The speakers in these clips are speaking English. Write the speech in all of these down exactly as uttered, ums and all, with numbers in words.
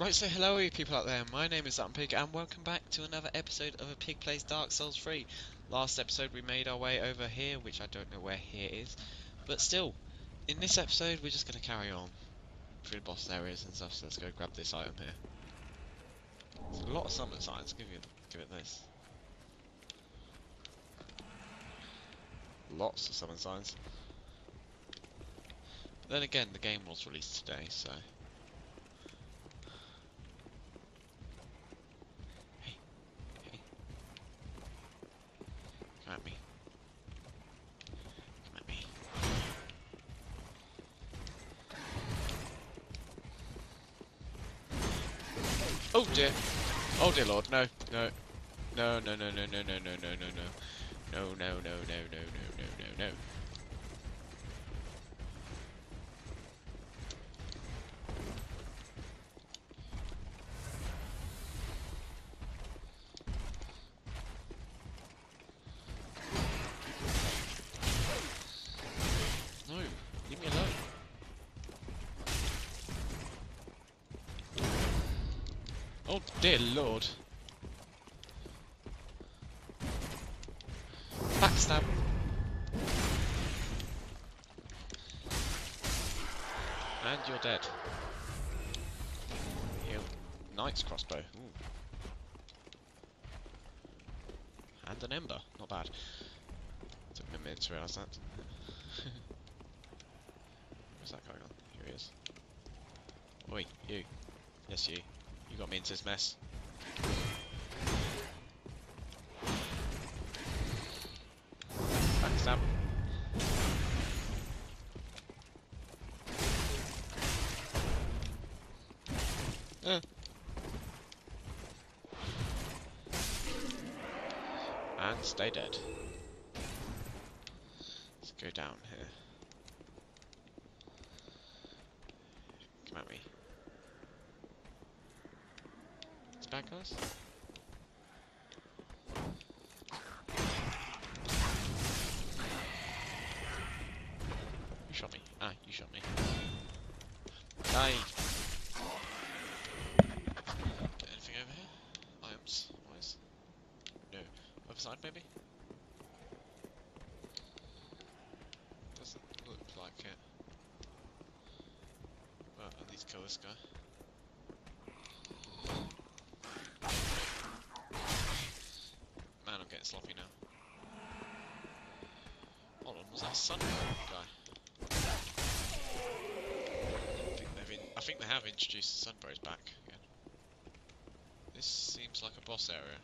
Right, so hello you people out there, my name is That OnePig and welcome back to another episode of A Pig Plays Dark Souls three. Last episode we made our way over here, which I don't know where here is, but still, in this episode we're just going to carry on through the boss areas and stuff, so let's go grab this item here. There's a lot of summon signs, give, you, give it this. Lots of summon signs. But then again, the game was released today, so... Come at me. Come at me. Oh dear. Oh dear lord, no, no. No, no, no, no, no, no, no, no, no, no. No, no, no, no, no, no, no, no, no. No, leave me alone. Oh dear lord. Backstab. And you're dead. You knight's crossbow. Ooh. And an ember. Not bad. Took me a minute to realise that, didn't it? Where's that going on? Here he is. Oi, you. Yes, you. You got me into this mess. Backstab. Uh. And stay dead. Let's go down here. Come at me. It's bad guys. You shot me. Ah, you shot me. Die. Anything over here? Items wise? No. Other side maybe? Doesn't look like it. Well, at least kill this guy. Man, I'm getting sloppy now. Hold on, was that a sun guy? I think, they've in I think they have introduced the Sunbros back again. This seems like a boss area.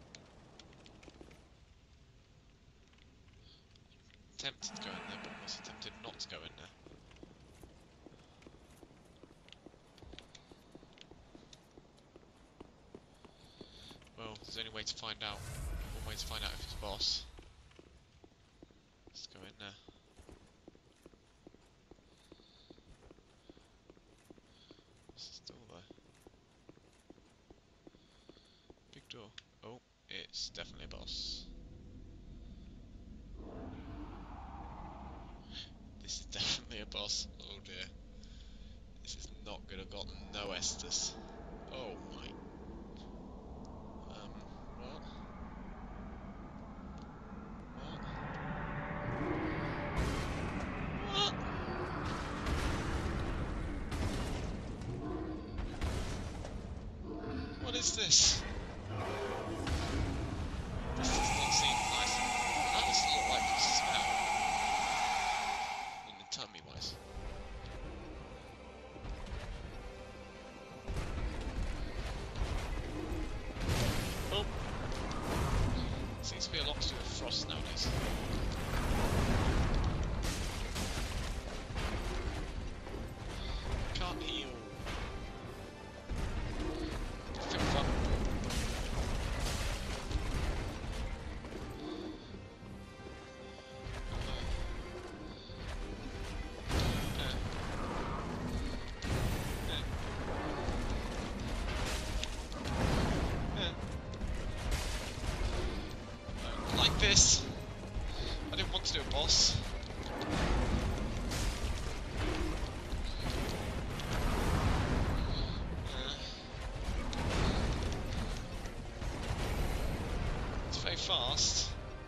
Tempted to go in there, but also tempted not to go in there. Well, there's only way to find out. One way to find out if it's a boss. Let's go in there. What's this door there? Big door. Oh, it's definitely a boss. This is definitely a boss. Oh dear. This is not good. I've got no Estus. Oh my. Um, what? What? What? What is this? This does not seem nice. How does it look like this is now? In the tummy wise. Oh! Seems to be a lot to do with frost nowadays. Can't heal. I feel vulnerable. Like this. I didn't want to do a boss. Uh, fast.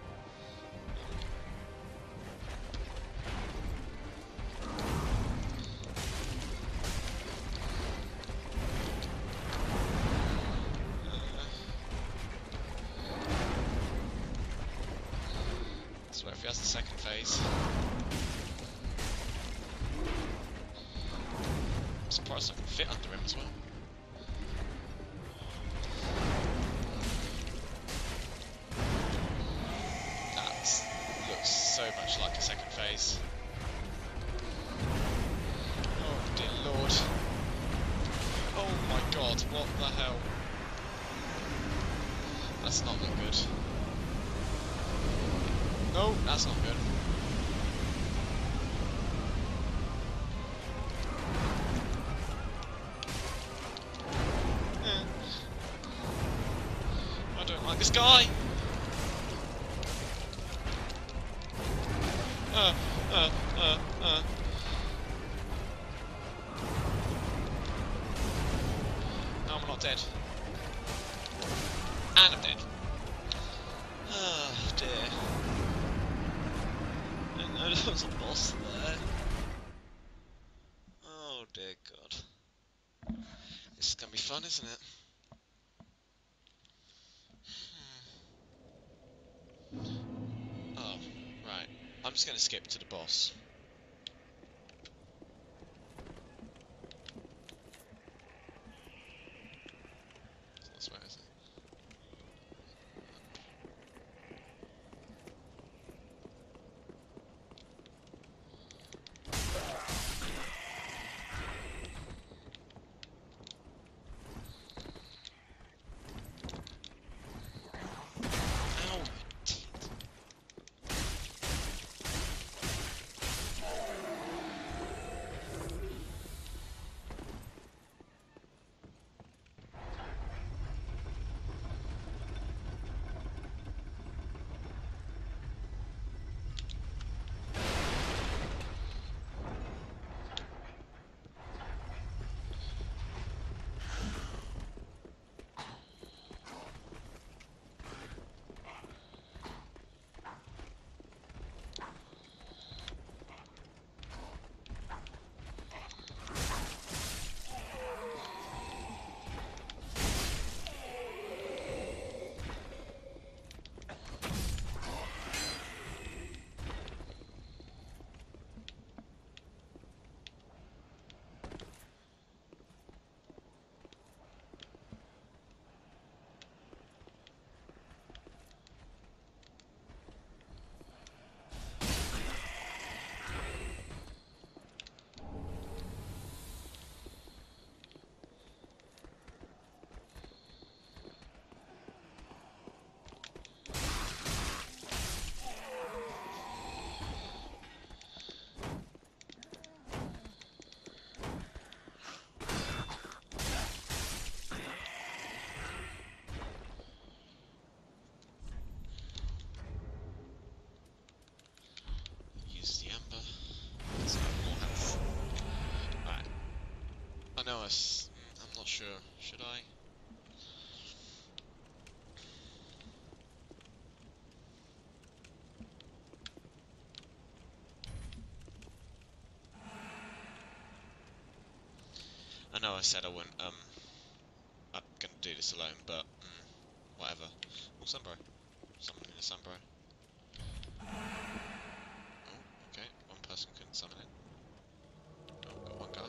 So if he has the second phase. I'm surprised I can fit under him as well. So much like a second phase. Oh dear lord. Oh my god, what the hell? That's not look good. No, that's not good. Yeah. I don't like this guy! Uh, uh, uh, uh. No, I'm not dead. And I'm dead. Oh dear. I didn't know there was a boss there. Oh dear god. This is gonna be fun, isn't it? Hmm. Oh, right. I'm just gonna skip to the boss. That's where is it? No, I s I'm not sure. Should I? I know I said I wouldn't, um, I'm gonna do this alone, but, mm, whatever. Oh, Sunbro. Someone in a Sunbro. Oh, okay. One person couldn't summon it. Oh, got one guy.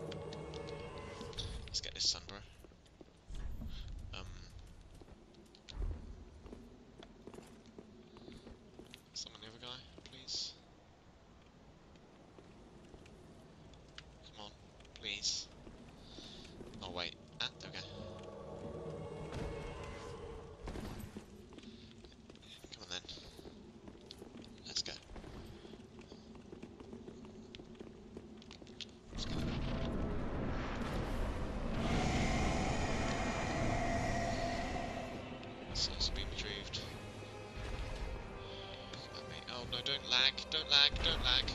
Let's get this Sunbro. Um, summon the other guy, please. Come on, please. Oh, wait. Ah, okay. Come on then. Let's go. Let's go. So it's been retrieved. Let me. Oh no! Don't lag! Don't lag! Don't lag!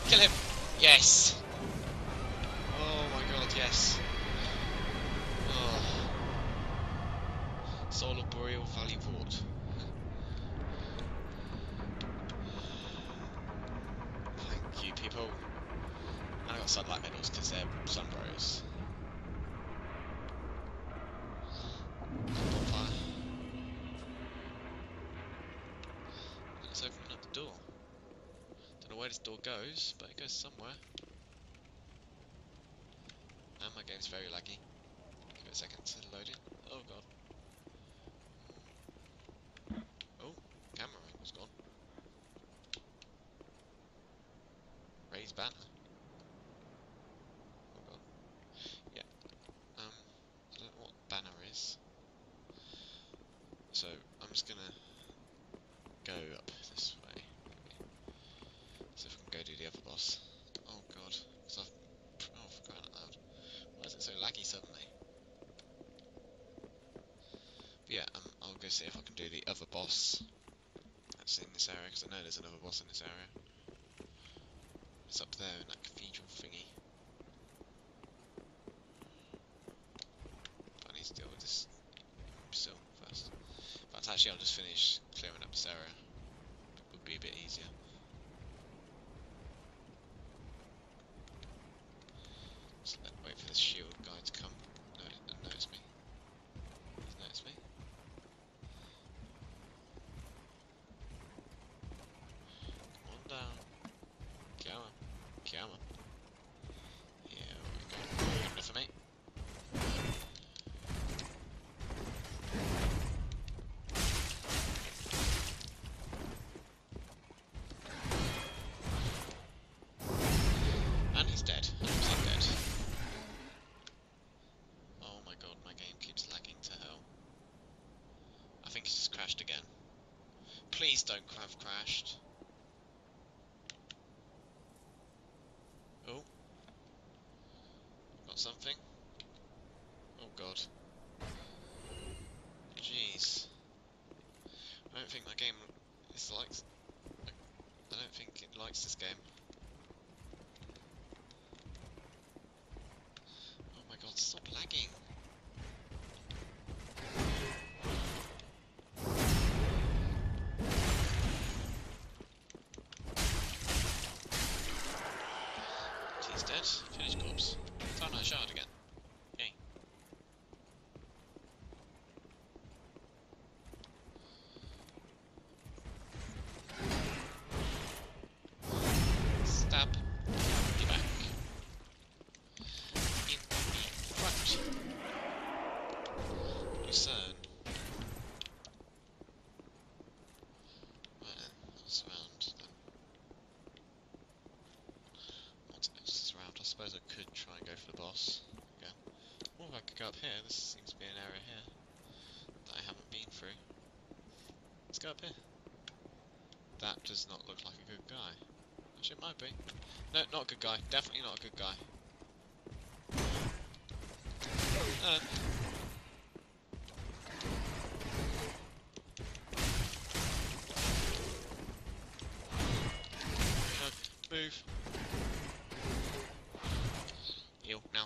Kill him! Yes! Oh my god, yes. Oh. Soul of Boreal Valley Vordt. Thank you, people. And I got sunlight medals because they're sun bros. Bonfire. And it's opening up the door. Don't know where this door goes, but it goes somewhere. And my game's very laggy. Give it a second to load in. Oh god. Oh, camera angle's gone. Raise banner. Oh god. Yeah. Um, I don't know what banner is. So, I'm just gonna go up this way, maybe. See if I can go do the other boss. Oh god. Cause I've... Oh, for crying out loud. Why is it so laggy suddenly? But yeah, um, I'll go see if I can do the other boss that's in this area, because I know there's another boss in this area. It's up there in that cathedral thingy. But I need to deal with this still first. In fact, actually, I'll just finish clearing up this area. It would be a bit easier. Just let, wait for this shield guy to come and notice me. He's noticed me. Come on down. Come on. Come on. Here we go. Good enough for me. And he's dead. one hundred percent dead. Oh my god, my game keeps lagging to hell. I think it's just crashed again. Please don't have crashed. Oh. Got something. Oh god. Jeez. I don't think my game is like... I don't think it likes this game. Oh my god, stop lagging. He's dead. Finish corpse. Time I shard again. Yay. Stab. Be back. In the front. Lucerne. Right then, what's around then? What else is around? I suppose I could try and go for the boss again. Or I could go up here. This seems to be an area here that I haven't been through. Let's go up here. That does not look like a good guy. Actually, it might be. No, not a good guy. Definitely not a good guy. Uh. No, move. Heal, now.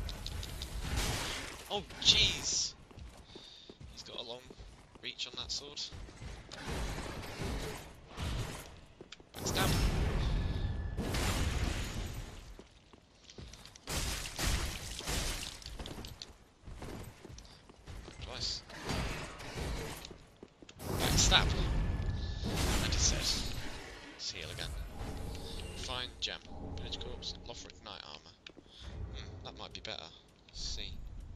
Oh, jeez! He's got a long reach on that sword. Backstab. Twice. Backstab. And he said, let's heal again. Fine gem. Village corpse. Lothric knight armor. Hmm, that might be better. Let's see.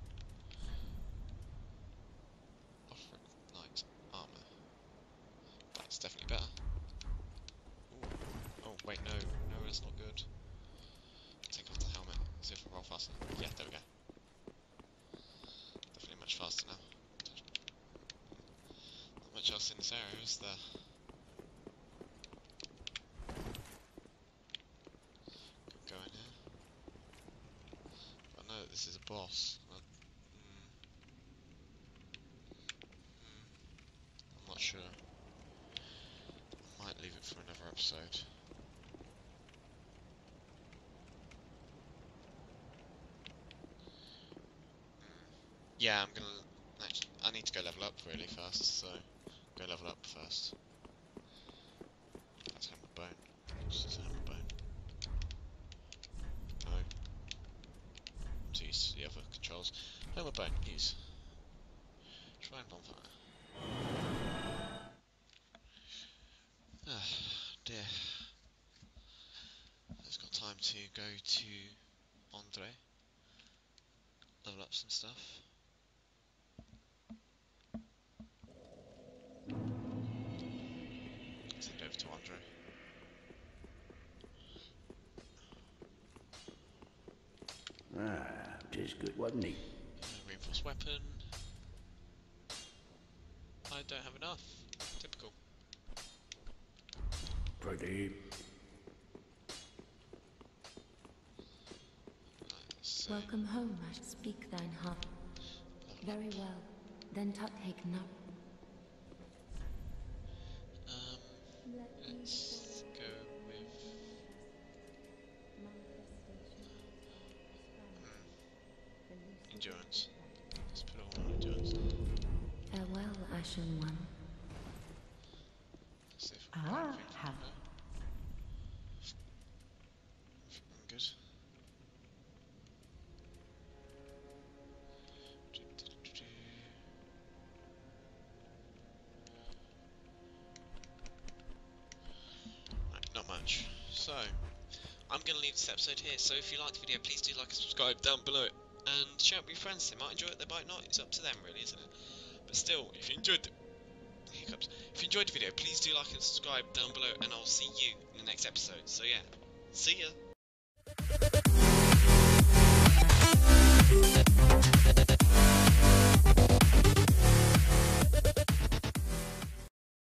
Lothric knight armor. That's definitely better. Ooh. Oh wait, no, no, that's not good. Take off the helmet. See if I roll faster. Yeah, there we go. Definitely much faster now. Not much else in this area, is there? Could go in here. But I know that this is a boss. I, mm, mm, I'm not sure. I might leave it for another episode. yeah, I'm gonna. Actually, I need to go level up really fast, so go level up first. That's hammer bone. This is hammer bone. No. To use the other controls. Hammer bone, use. Try and bonfire. Ah, dear. It's got time to go to Andre. Level up some stuff. Send over to Andre. Ah, just good, wasn't he? Uh, reinforced weapon. I don't have enough. Typical. Pretty. Right, Welcome home, I speak thine heart. Very well, then take no. Um, let's go with hmm, endurance. Let's put it all on endurance. Farewell, Ashen One. Let's see if we can Ah, anything from have. there. Anything good. Do, do, do, do. Right, not much. So, I'm going to leave this episode here, so if you liked the video, please do like and subscribe down below, and share it with your friends. They might enjoy it, they might not, it's up to them really, isn't it? But still, if you enjoyed the hiccups, if you enjoyed the video, please do like and subscribe down below, and I'll see you in the next episode. So yeah, see ya!